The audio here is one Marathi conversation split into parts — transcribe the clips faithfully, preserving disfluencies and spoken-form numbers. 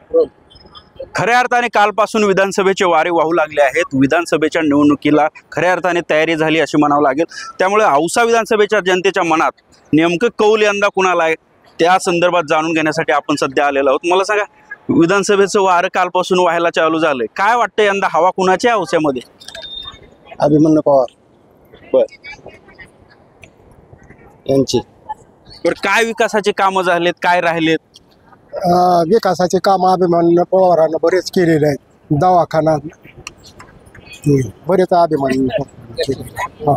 खऱ्या अर्थाने कालपासून विधानसभेचे वारे वाहू लागले आहेत। विधानसभेच्या निवडणुकीला खऱ्या अर्थाने तयारी झाली अशी म्हणावं लागेल। त्यामुळे औसा विधानसभेच्या जनतेच्या मनात नेमकं कौल यंदा कुणाला आहे त्या संदर्भात जाणून घेण्यासाठी आपण सध्या आलेलो आहोत। मला सांगा, विधानसभेचं वारं कालपासून व्हायला चालू झालंय, काय वाटतं यंदा हवा कुणाच्या औस्यामध्ये? अभिमन्यू पवार बर यांची बर काय विकासाचे कामं झालेत, काय राहिलेत? अं, विकासाचे काम अभिमन्यू पवारांना बरेच केलेले आहेत। दवाखाना हम्म, बरेच अभिमन्यू केलेले।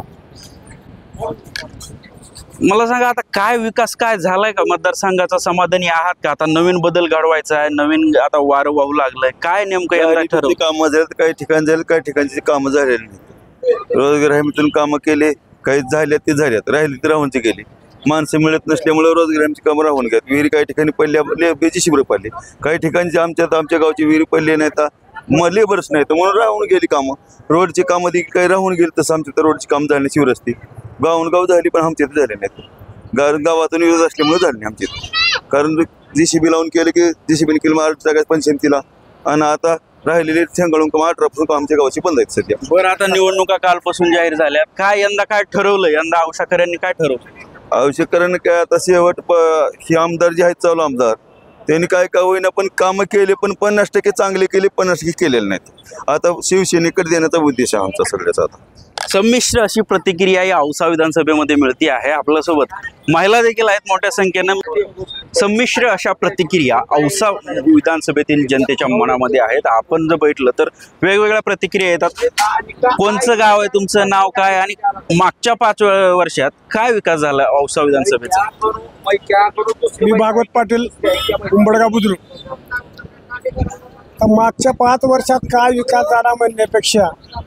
मला सांगा, आता काय विकास काय झालाय का मतदारसंघाचा? समाधानी आहात का? आता नवीन बदल घडवायचा आहे, नवीन आता वारं वाहू लागलंय, काय नेमकं यंदा ठरवलं? कामं झाली, काही ठिकाणी झाली, काही ठिकाणची कामं झालेली नाही। रोजगार हमीतून कामं केले, काही झाल्यात ते झाल्यात, राहिली ती राहून ती गेली। माणसं मिळत नसल्यामुळे रोजगार हमीची कामं राहून गेली। विहिरी काही ठिकाणी पडल्या, बेची शिबिर पडली, काही ठिकाणी आमच्या आमच्या गावची विहिरी पडली नाही तर मग लेबरच नाही तर म्हणून राहून गेली कामं। रोडची कामं देखील काही राहून गेली, तसं आमच्या तर रोडची कामं झाली शिबिर असते, गावून गाव झाली पण आमच्या इथे झाले नाहीत। गाव गावातून विरोध असल्यामुळे झाले नाही आमच्या इथे, कारण जीसीबी लावून केलं की जीसीबीने केलं मग आठ जागा पंचायतीला, आणि आता राहिलेले थेंगाळून काम अठरा पासून आमच्या गावाची बंद आहेत सध्या। बरं, आता निवडणुका कालपासून जाहीर झाल्या, काय यंदा काय ठरवलं? यंदा औषाकऱ्यांनी काय ठरवलं? आवश्यकऱ्यांना काय आता शेवट हे आमदार जे आहेत चालू आमदार त्यांनी काय काय होईना पण कामं केले, पण पन्नास टक्के चांगले केले, पन्नास टक्के केलेले नाहीत। आता शिवसेनेकडे देण्याचा उद्देश आहे आमचा सगळ्याचा। आता संमिश्र अशी प्रतिक्रिया या औसा विधानसभेमध्ये मिळते आहे। आपल्यासोबत महिला देखील आहेत मोठ्या संख्येनं। संमिश्र अशा प्रतिक्रिया औसा विधानसभेतील जनतेच्या मनामध्ये आहेत। आपण जर बैठलं तर वेगवेगळ्या प्रतिक्रिया येतात। कोणचं गाव आहे, तुमचं नाव काय, आणि मागच्या पाच वर्षात काय विकास झाला औसा विधानसभेचा? मी भागवत पाटील, उंबडगाव बुद्रुक। मागच्या पाच वर्षात काय विकास झाला म्हणण्यापेक्षा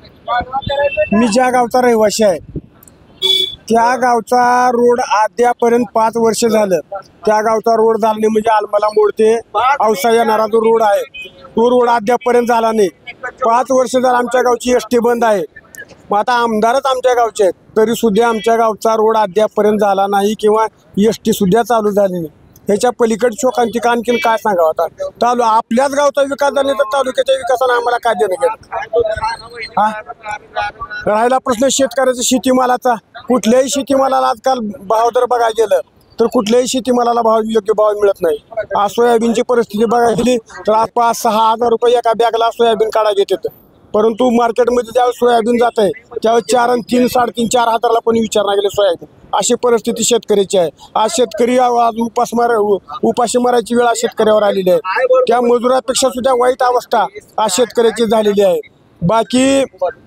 मी ज्या गावचा रहिवासी आहे त्या गावचा रोड अद्यापर्यंत पाच वर्ष झालं त्या गावचा रोड झाला नाही। म्हणजे आलमला मोड ते औसा येणारा जो रोड आहे तो रोड अद्यापर्यंत झाला नाही। पाच वर्ष झालं आमच्या गावची एस टी बंद आहे। मग आता आमदारच आमच्या गावचे आहेत तरी सुद्धा आमच्या गावचा रोड अद्यापर्यंत झाला नाही किंवा एस टी सुद्धा चालू झाली नाही। ह्याच्या पलीकडे शोकांतिका आणखीन काय सांगावं? आता तालु आपल्याच गावचा विकास झाला तर तालुक्याच्या विकासानं आम्हाला काय देणं घेणं? हा, राहिला प्रश्न शेतकऱ्याचा शेतीमालाचा। कुठल्याही शेतीमालाला आजकाल भाव जर बघायला गेलं तर कुठल्याही शेतीमालाला भाव योग्य भाव मिळत नाही। आज सोयाबीनची परिस्थिती बघायला गेली तर आज पाच सहा हजार रुपये एका बॅगला सोयाबीन काढायला घेतात, परंतु मार्केटमध्ये ज्यावेळेस सोयाबीन जात आहे त्यावेळेस चार आणि तीन साडेतीन चार हजाराला पण विचारणा गेले सोयाबीन। अशी परिस्थिती शेतकऱ्याची आहे। आज शेतकरी आज उपासमार उपाशी मारायची वेळ आज शेतकऱ्यावर आलेली आहे। त्या मजुरापेक्षा सुद्धा वाईट अवस्था आज शेतकऱ्याची झालेली आहे। बाकी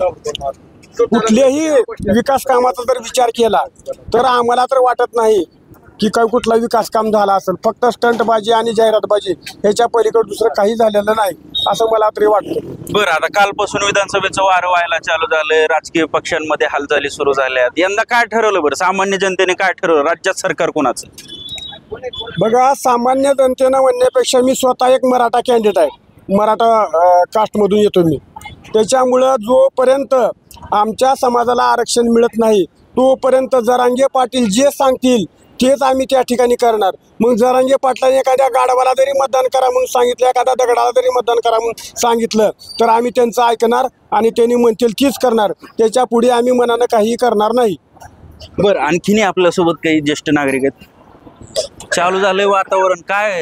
कुठल्याही विकास कामाचा जर विचार केला तर आम्हाला तर वाटत नाही की काय कुठला विकास काम झाला असेल। फक्त स्टंटबाजी आणि जाहिरातबाजी ह्याच्या पलीकडे दुसरं काही झालेलं नाही असं मला तरी वाटतं। बरं, आता कालपासून विधानसभेचं वारं व्हायला चालू झालंय, राजकीय पक्षांमध्ये हालचाली सुरू झाल्यात, यंदा काय ठरवलं? बरं, सामान्य जनतेने काय ठरवलं? राज्यात सरकार कोणाचं? बघा, सामान्य जनतेनं म्हणण्यापेक्षा मी स्वतः एक मराठा कॅन्डिडेट आहे, मराठा कास्टमधून येतो मी। त्याच्यामुळं जोपर्यंत आमच्या समाजाला आरक्षण मिळत नाही तोपर्यंत जरांगे पाटील जे सांगतील तेच आम्ही त्या ठिकाणी करणार। मग जरांगे पाटलाने एखाद्या गाढवाला जरी मतदान करा म्हणून सांगितलं, एखाद्या दगडाला जरी मतदान करा म्हणून सांगितलं तर आम्ही त्यांचं ऐकणार आणि त्यांनी म्हणतील तीच करणार। त्याच्या पुढे आम्ही मनानं काही करणार नाही। बरं, आणखीनही आपल्यासोबत काही ज्येष्ठ नागरिक आहेत। चालू झालंय वातावरण, काय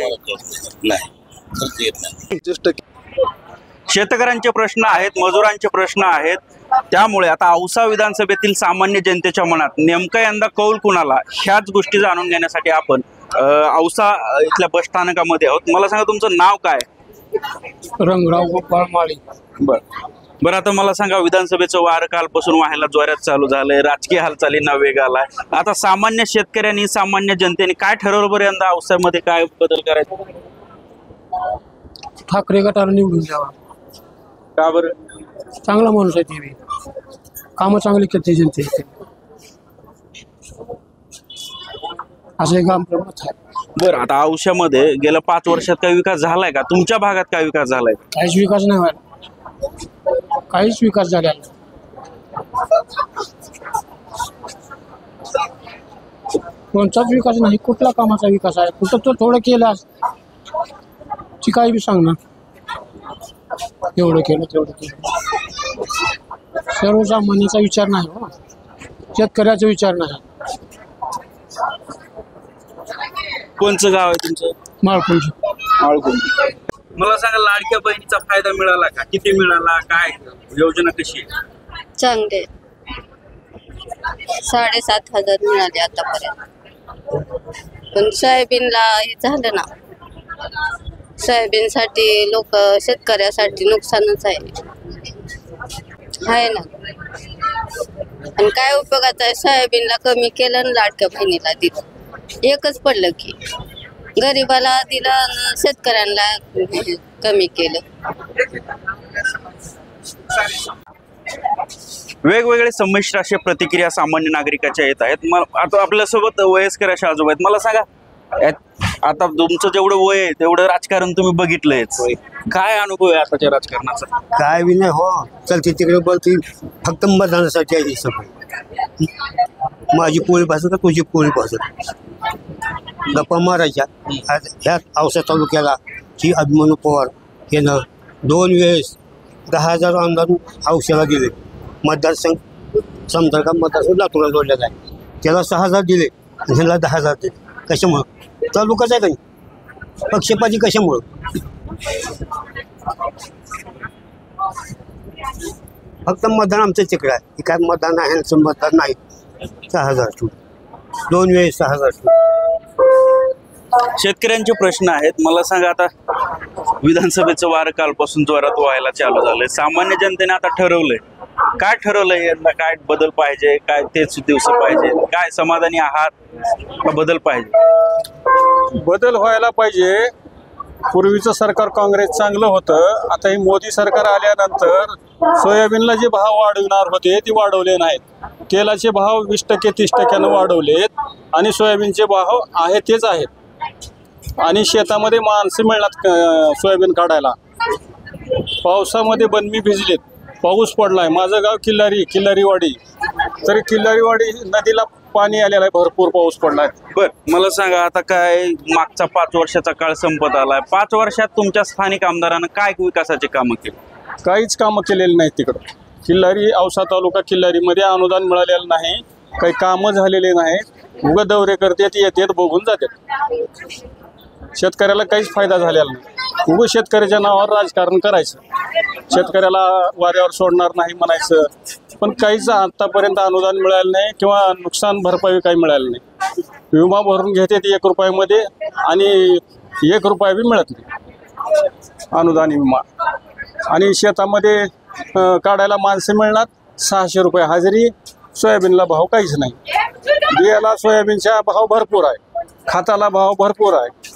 शेतकऱ्यांचे प्रश्न आहेत, मजुरांचे प्रश्न आहेत, त्यामुळे आता औसा विधानसभेतील सामान्य जनतेच्या मनात नेमकं यंदा कौल कुणाला, ह्याच गोष्टी जाणून घेण्यासाठी आपण औसा इथल्या बस स्थानकामध्ये आहोत। मला सांगा, तुमचं नाव काय? रंगराव गोपाळ माळी। बरं बरं आता मला सांगा, विधानसभेचं वारं कालपासून व्हायला जोरात चालू झालंय, राजकीय हालचालींना वेग आलाय। आता सामान्य शेतकऱ्यांनी, सामान्य जनतेने काय ठरवलं बरं यंदा औसामध्ये काय बदल करायचा? ठाकरे गटाला निवडून द्यावा। का बरं? चांगला माणूस आहे, ते कामं चांगली करते जनते, असं एक आमचं मत आहे। बरं, आता औशामध्ये गेल्या पाच वर्षात काही विकास झालाय का? तुमच्या भागात काय विकास झालाय? काहीच विकास नाही व्हायला, काहीच विकास झाला नाही। कोणताच विकास नाही, कुठला कामाचा विकास आहे? कुठं तो थोडं केलं ती काय बी सांगणार, एवढं केलं तेवढं केलं. सर्वसामान्याचा विचार नाही हो, शेतकऱ्याचा विचार नाही. कोणचं गाव आहे तुमचं? माळकुंजी. माळकुंजी. मला सांगा, लाडक्या बहिणीचा फायदा मिळाला का? किती मिळाला? काय योजना कशी आहे? चांगले साडेसात हजार मिळाले आतापर्यंत. पण सोयाबीनला हे झालं ना, सोयाबीनसाठी लोक शेतकऱ्यासाठी नुकसानच आहे आहे ना. आणि काय उपयोगाचं आहे? सोयाबीनला कमी केलं आणि लाडक्या बहिणीला दिलं, एकच पडलं की. गरिबाला दिलं आणि शेतकऱ्यांना कमी केलं. वेगवेगळे संमिश्र अशा प्रतिक्रिया सामान्य नागरिकाच्या येत आहेत. मला आता आपल्यासोबत वयस्कर अशा आजोबा आहेत. मला सांगा, यात- आता तुमचं जेवढं वय आहे तेवढं राजकारण तुम्ही बघितलंयच, काय अनुभव आहे आताच्या राजकारणाचा? काय बी नाही हो, चलते तिकडे बोलते, फक्त मतदानासाठी आहे सगळं. माझी पोळी भासत का तुझी पोळी भासत, गप्पा मारायच्या. आज ह्या औसा तालुक्याला जी अभिमन्यू पवार यानं दोन वेळेस दहा हजार आमदार औषधाला दिले. मतदारसंघ समजा का मतदारसंघ लातूरला जोडलेला आहे, त्याला सहा हजार दिले आणि ह्याला दहा हजार दिले. कशामुळं? तालुकाच आहे का नाही, पक्षपाती कशामुळं? फक्त मतदान आमचं तिकडं आहे, हे काय मतदान आहे ह्यांचं मतदान नाही. सहा हजार टू दोन वेळेस सहा हजार टू. शेतकऱ्यांचे प्रश्न आहेत. मला सांगा, आता विधानसभेचं वार कालपासून जोरात व्हायला चालू झालंय. सामान्य जनतेने आता ठरवलंय, काय ठरवलंय यंदा? काय बदल पाहिजे? काय तेच दिवस पाहिजे? काय समाधानी आहात का बदल पाहिजे? बदल व्हायला पाहिजे. पूर्वीचं सरकार काँग्रेस चांगलं होतं. आता ही मोदी सरकार आल्यानंतर सोयाबीनला जे भाव वाढवणार होते ते वाढवले नाहीत. तेलाचे भाव वीस टक्के तीस टक्क्यानं वाढवलेत आणि सोयाबीनचे भाव आहेत तेच आहेत. आणि शेतामध्ये माणसं मिळणार सोयाबीन काढायला. पावसामध्ये बनमी भिजलेत, पाऊस पडलाय. माझं गाव किल्लारी किल्लारीवाडी, तरी किल्लारीवाडी नदीला पाणी आलेलं आहे, भरपूर पाऊस पडलाय. बर, मला सांगा, आता काय मागचा पाच वर्षाचा काळ संपत आलाय. पाच वर्षात तुमच्या स्थानिक आमदारानं काय विकासाचे कामं केली? काहीच कामं केलेली नाहीत तिकडं. किल्लारी औसा तालुका किल्लारीमध्ये अनुदान मिळालेलं नाही, काही कामं झालेले नाहीत. उगं दौरे करतात, येतात, बघून जातात. शेतकऱ्याला काहीच फायदा झालेला नाही. उगं शेतकऱ्याच्या नावावर राजकारण करायचं, शेतकऱ्याला वाऱ्यावर सोडणार नाही म्हणायचं. पण काहीच आतापर्यंत अनुदान मिळालं नाही किंवा नुकसान भरपाई काही मिळालं नाही. विमा भरून घेतात एक रुपयामध्ये आणि एक रुपया बी मिळत नाही अनुदान विमा. आणि शेतामध्ये काढायला माणसं मिळणार सहाशे रुपये हजेरी. सोयाबीनला भाव काहीच नाही. बियाला सोयाबीनचा भाव भरपूर आहे, खताला भाव भरपूर आहे.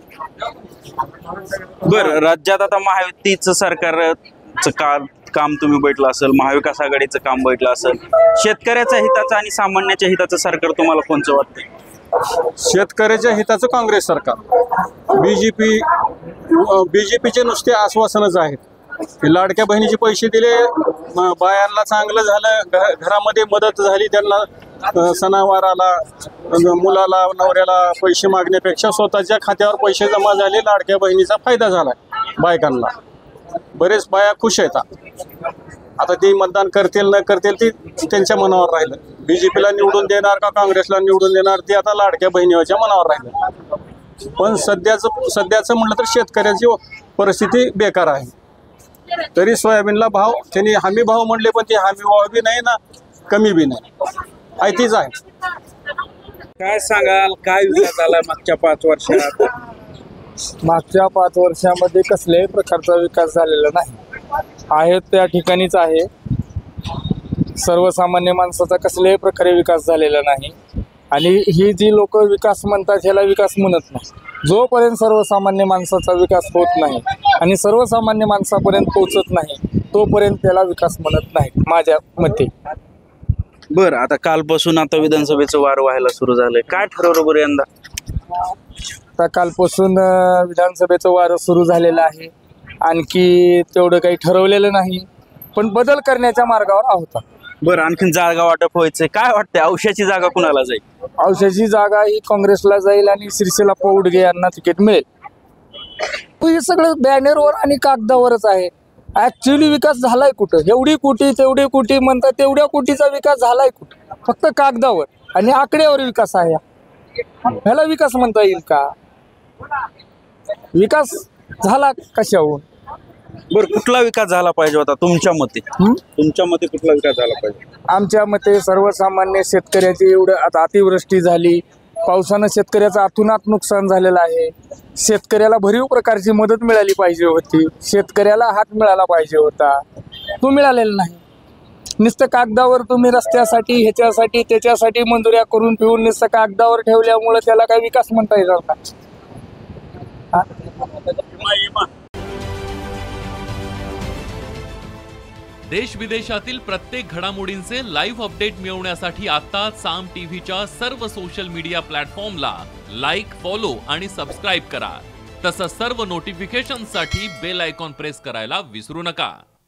बरं, राज्यात आता महायुतीचं सरकारचं का काम तुम्ही बैठलं असेल, महाविकास आघाडीचं काम बैठलं असेल. शेतकऱ्याच्या हिताचं आणि सामान्याच्या हिताचं सरकार तुम्हाला कोणचं वाटतंय? शेतकऱ्याच्या हिताचं काँग्रेस सरकार. बीजेपी बीजेपीचे नुसते आश्वासनच आहेत. लाडक्या बहिणीचे पैसे दिले, बायांना चांगलं झालं, घरामध्ये मदत झाली, त्यांना सणावाराला मुलाला नवऱ्याला पैसे मागण्यापेक्षा स्वतःच्या खात्यावर पैसे जमा झाले. लाडक्या बहिणीचा फायदा झाला बायकांना. बरेच बाया खुश आहेत. आता ते मतदान करतील न करतील ते त्यांच्या मनावर राहिलं. बीजेपीला निवडून देणार का काँग्रेसला निवडून देणार ते आता लाडक्या बहिणीच्या मनावर राहिलं. पण सध्याचं सध्याचं म्हटलं तर शेतकऱ्याची परिस्थिती बेकार आहे. तरी सोयाबीनला भाव त्यांनी हमी भाव म्हणले, पण ते हमी भाव बी नाही ना कमी बी नाही, आहे तीच आहे. काय सांगाल, काय विकास झाला मागच्या पाच वर्षात? मागच्या पाच वर्षामध्ये कसल्याही प्रकारचा विकास झालेला नाही. आहे त्या ठिकाणीच आहे. सर्वसामान्य माणसाचा कसल्याही प्रकारे विकास झालेला नाही. आणि ही जी लोक विकास म्हणतात ह्याला विकास म्हणत नाही. जोपर्यंत सर्वसामान्य माणसाचा विकास होत नाही आणि सर्वसामान्य माणसापर्यंत पोहोचत नाही तोपर्यंत त्याला विकास म्हणत नाही माझ्या मते. बरं, आता कालपासून आता विधानसभेचं वार व्हायला सुरू झालंय. काय ठरवलं बरं यंदा? आता कालपासून अ, विधानसभेचं वारं सुरू झालेलं आहे. आणखी तेवढं काही ठरवलेलं नाही, पण बदल करण्याच्या मार्गावर आहोत. बरं, आणखीन जागा वाटप व्हायचंय. काय वाटतंय, औषधाची जागा कुणाला जाईल? औषधाची जागा ही काँग्रेसला जाईल आणि श्रीसेला पौडगे यांना तिकीट मिळेल. हे सगळं बॅनरवर आणि कागदावरच आहे. ऍक्च्युली विकास झालाय कुठं? एवढी कोटी तेवढी कोटी म्हणतात, तेवढ्या कोटीचा विकास झालाय कुठं? फक्त कागदावर आणि आकड्यावर विकास आहे. ह्याला विकास म्हणता येईल का? विकास झाला कशाहून? बरं, कुठला विकास झाला पाहिजे होता तुमच्या मते? हं? तुमच्या मते कुठला विकास झाला पाहिजे? आमच्या मते सर्वसामान्य शेतकऱ्याची एवढं आता अतिवृष्टी झाली, पावसानं शेतकऱ्याचं अतोनात नुकसान झालेलं आहे. शेतकऱ्याला भरीव प्रकारची मदत मिळाली पाहिजे होती, शेतकऱ्याला हात मिळाला पाहिजे होता, तो मिळालेला नाही. नुसतं कागदावर तुम्ही रस्त्यासाठी ह्याच्यासाठी त्याच्यासाठी मंजुऱ्या करून ठेवून नुसतं कागदावर ठेवल्यामुळे त्याला काही विकास म्हणता येणार का? देश विदेशातील प्रत्येक घडामोडींचे लाईव्ह अपडेट मिळवण्यासाठी आता साम टीव्हीच्या सर्व सोशल मीडिया प्लॅटफॉर्मला लाईक, फॉलो आणि सबस्क्राईब करा. तसंच सर्व नोटिफिकेशनसाठी बेल आयकॉन प्रेस करायला विसरू नका.